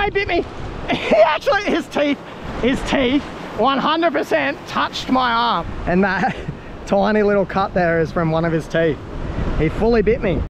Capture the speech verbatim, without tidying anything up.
he bit me. He actually, his teeth, his teeth one hundred percent touched my arm. And that tiny little cut there is from one of his teeth. He fully bit me.